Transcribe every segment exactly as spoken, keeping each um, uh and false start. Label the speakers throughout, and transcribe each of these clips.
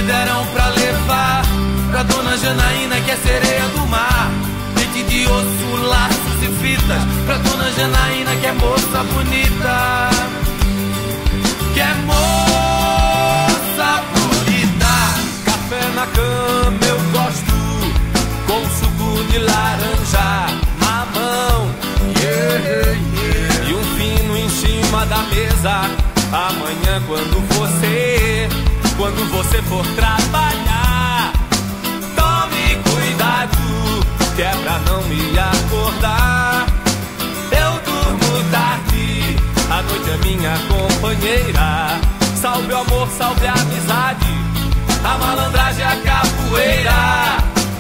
Speaker 1: deram pra levar pra dona Janaína, que é sereia do mar. Dente de osso, laços e fitas pra dona Janaína, que é moça bonita, que é moça bonita.
Speaker 2: Café na cama eu gosto, com suco de laranja, mamão, yeah, yeah. E um fino em cima da mesa. Amanhã quando você, quando você for trabalhar, tome cuidado, que é pra não me acordar. Eu durmo tarde, a noite é minha companheira. Salve o amor, salve a amizade, a malandragem é a capoeira.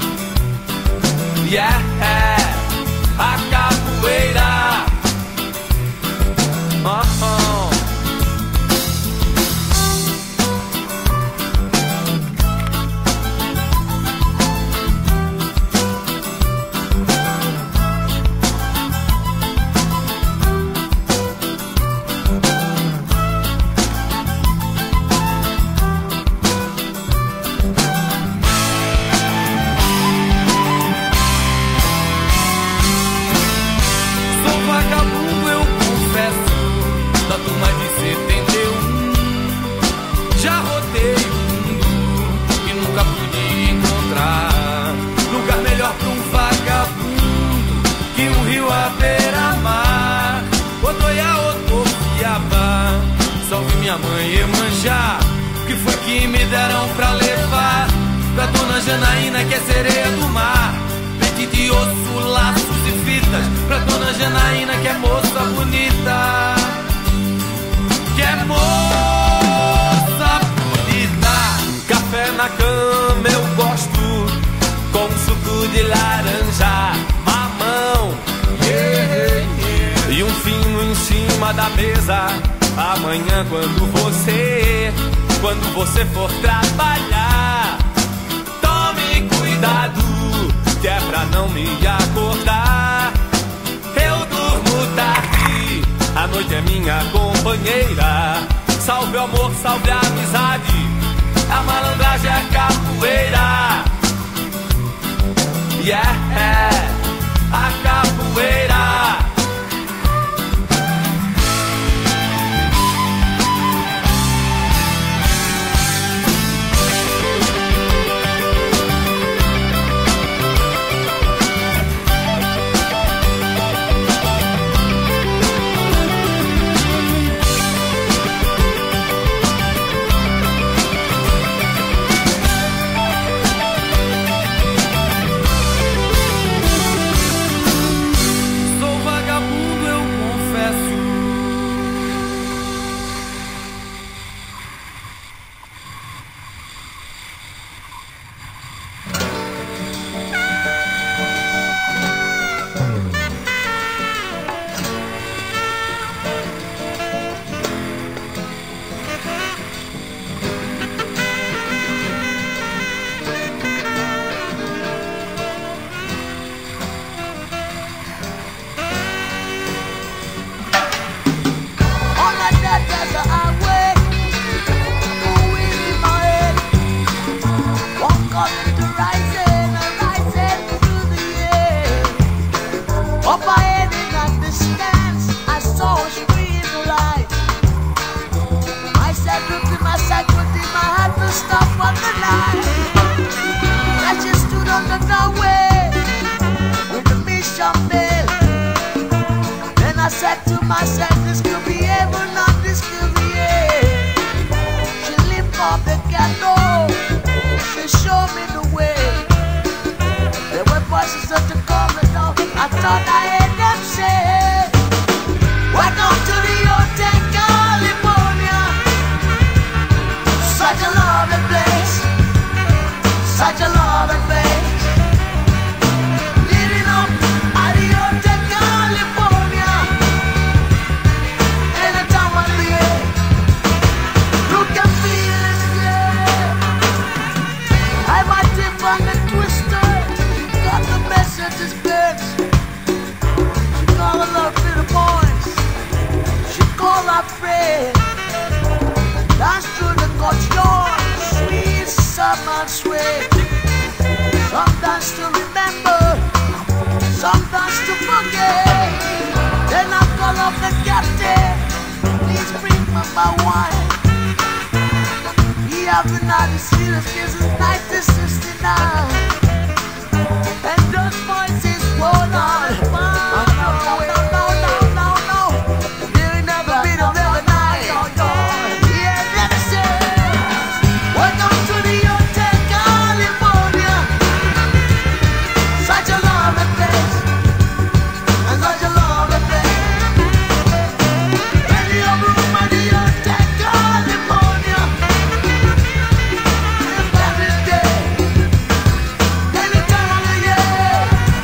Speaker 2: Yeah, a capoeira. Oh, oh.
Speaker 1: Minha mãe Iemanjá, que foi que me deram pra levar pra dona Janaína, que é sereia do mar. Dente de osso, laços e fitas pra dona Janaína, que é moça bonita, que é moça bonita.
Speaker 2: Café na cama eu gosto, com suco de laranja, mamão, yeah, yeah. E um fino em cima da mesa. Amanhã quando você, quando você for trabalhar, tome cuidado, que é pra não me acordar. Eu durmo tarde, a noite é minha companheira. Salve o amor, salve a amizade, a malandragem é a capoeira. Yeah, a capoeira.
Speaker 3: That's true, the God's yours, sweet just wait. Sometimes to remember, sometimes to forget. Then I call up the captain, please bring me my wine. He have been had the serious case since nineteen sixty-nine. And those voices roll on. Oh, no, no, no, no, no, no. There ain't never been a better night. Yeah, let me say, welcome to the Hotel California. Such a lovely place, and such a lovely place. In your room at the Hotel California, every day, any time of the year.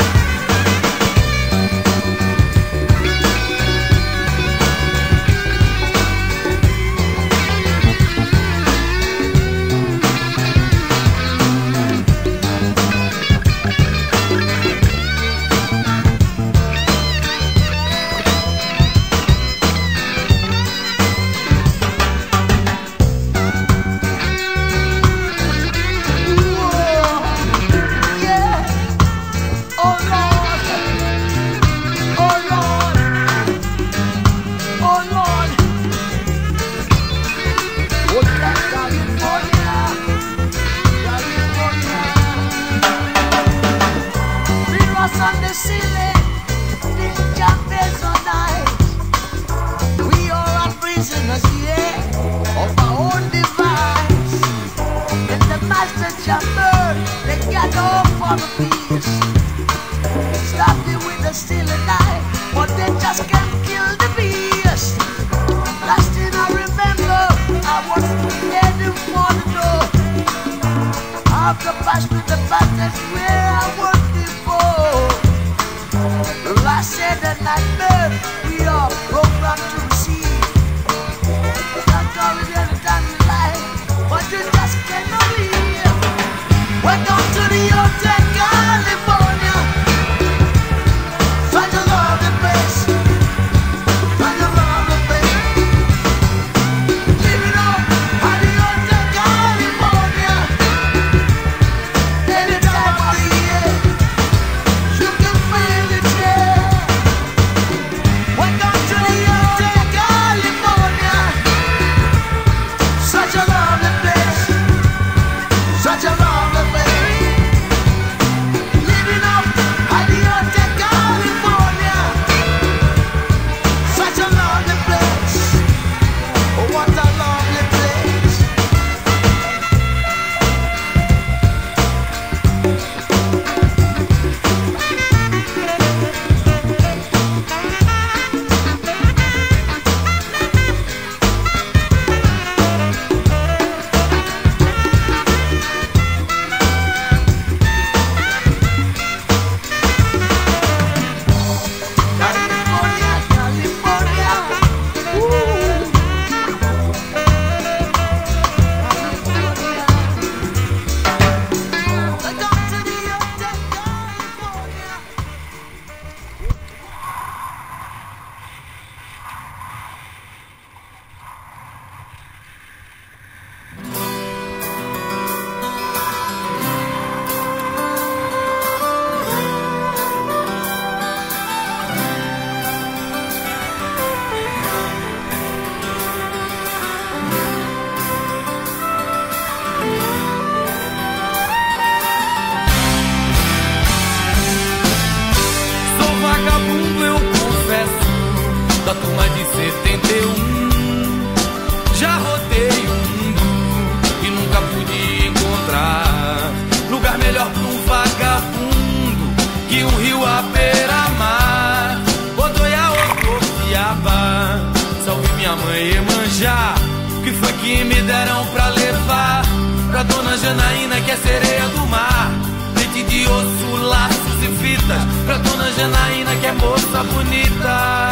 Speaker 1: Que foi que me deram pra levar pra Dona Janaína, que é sereia do mar. Leite de osso, laços e fitas pra Dona Janaína, que é moça bonita.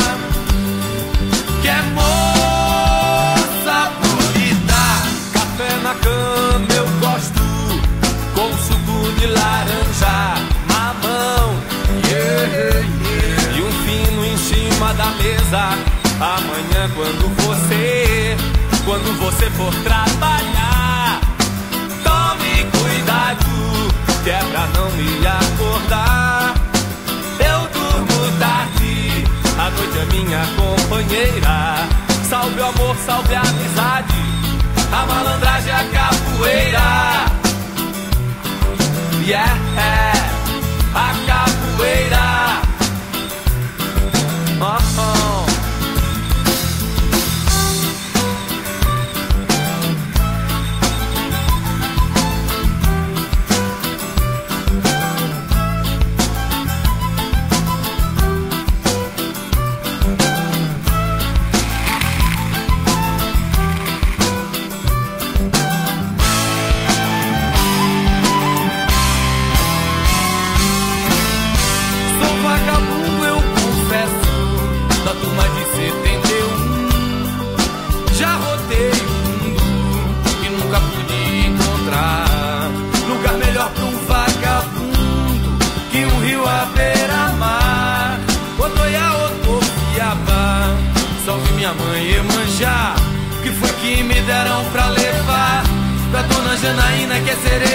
Speaker 1: Que é moça bonita.
Speaker 2: Café na cama eu gosto, com suco de laranja, mamão, yeah, yeah. E um fino em cima da mesa. Amanhã quando você, quando você for trabalhar, tome cuidado. companheira. Salve o amor, salve a amizade, a malandragem, a capoeira. Yeah, a capoeira. Oh, oh.
Speaker 1: Minha mãe Iemanjá, que foi que me deram pra levar pra Dona Janaína, que é sereia